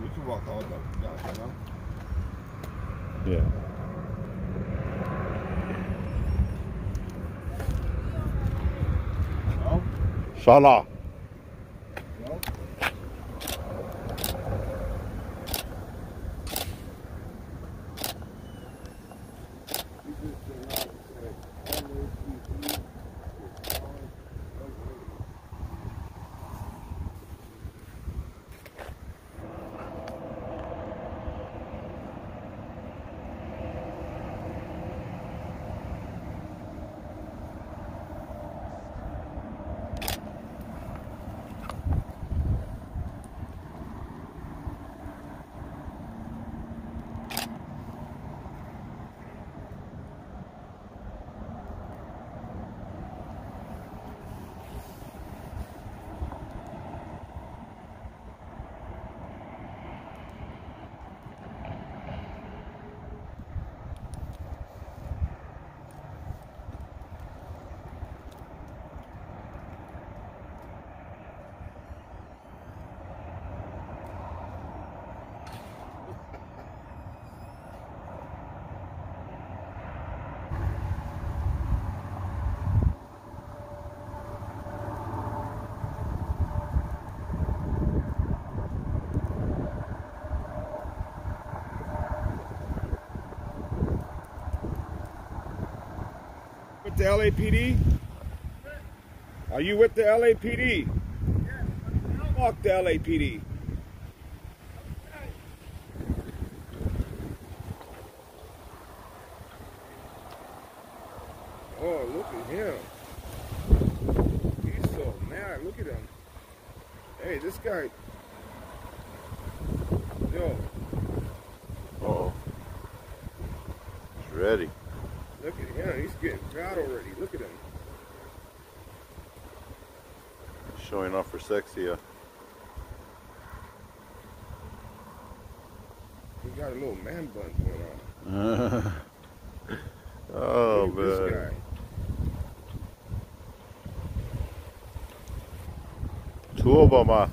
We can walk all down, you know? Yeah. No? Salah. No? With the LAPD? Are you with the LAPD? Yes. Fuck the LAPD. Oh, look at him. He's so mad. Look at him. Hey, this guy. Yo. Uh-oh. He's ready. Look at him. He's getting proud already. Look at him. Showing off for sexy. He got a little man bun going on. Oh, look at man. this guy. Two of them.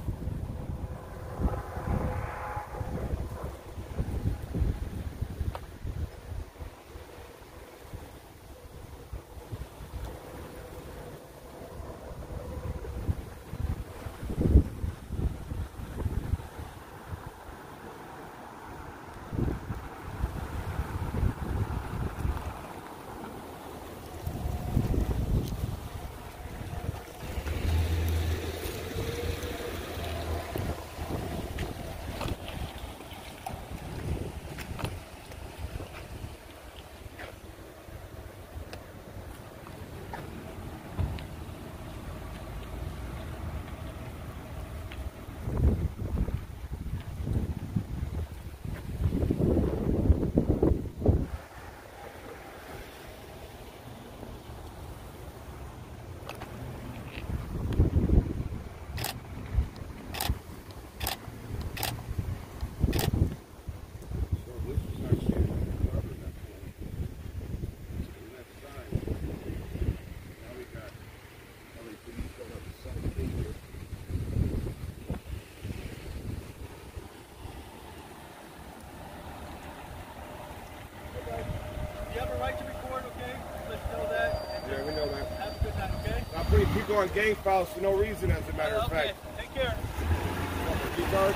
Putting people on gang files for no reason, as a matter of fact. Take care. Retards.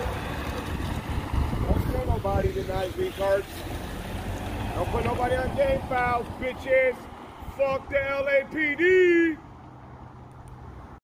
Don't kill nobody tonight, retards. Don't put nobody on gang files, bitches. Fuck the LAPD.